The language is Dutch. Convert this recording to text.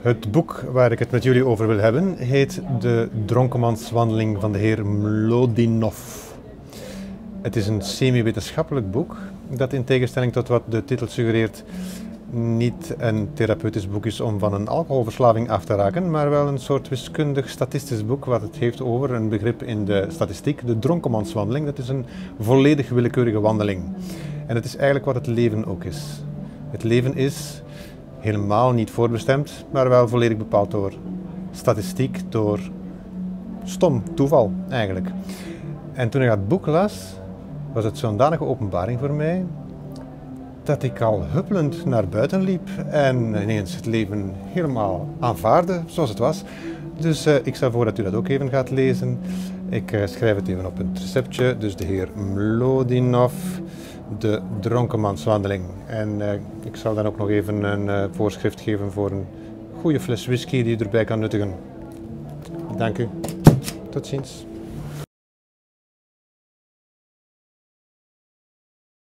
Het boek waar ik het met jullie over wil hebben heet De Dronkenmanswandeling van de heer Mlodinov. Het is een semi-wetenschappelijk boek dat in tegenstelling tot wat de titel suggereert niet een therapeutisch boek is om van een alcoholverslaving af te raken, maar wel een soort wiskundig statistisch boek wat het heeft over een begrip in de statistiek, de dronkenmanswandeling. Dat is een volledig willekeurige wandeling. En het is eigenlijk wat het leven ook is. Het leven is helemaal niet voorbestemd, maar wel volledig bepaald door statistiek, door stom toeval eigenlijk. En toen ik dat boek las, was het zo'n danige openbaring voor mij, dat ik al huppelend naar buiten liep en ineens het leven helemaal aanvaarde zoals het was. Dus ik stel voor dat u dat ook even gaat lezen. Ik schrijf het even op een receptje. Dus de heer Mlodinov, de dronkenmanswandeling. En ik zal dan ook nog even een voorschrift geven voor een goede fles whisky die u erbij kan nuttigen. Dank u. Tot ziens.